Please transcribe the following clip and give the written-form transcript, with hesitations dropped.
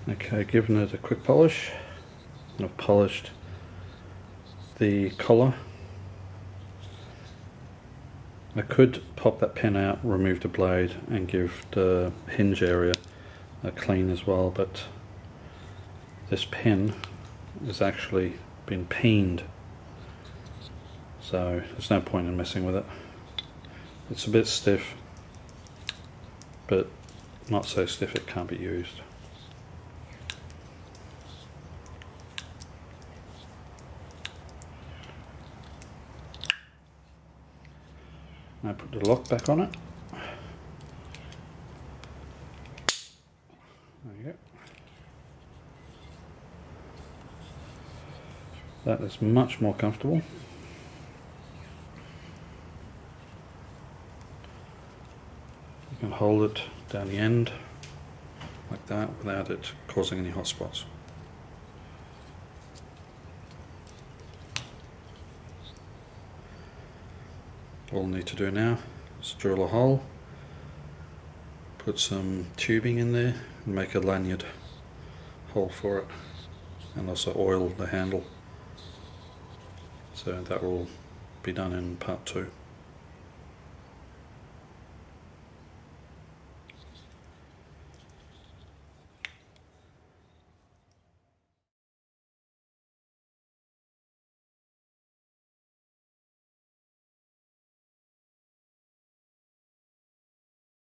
Okay, giving it a quick polish. I've polished the collar. I could pop that pen out, remove the blade and give the hinge area a clean as well, but this pen has actually been peened, so there's no point in messing with it. It's a bit stiff, but not so stiff it can't be used. Now put the lock back on it. There you go. That is much more comfortable. You can hold it down the end like that without it causing any hot spots. All I need to do now is drill a hole, put some tubing in there and make a lanyard hole for it, and also oil the handle. So that will be done in part 2.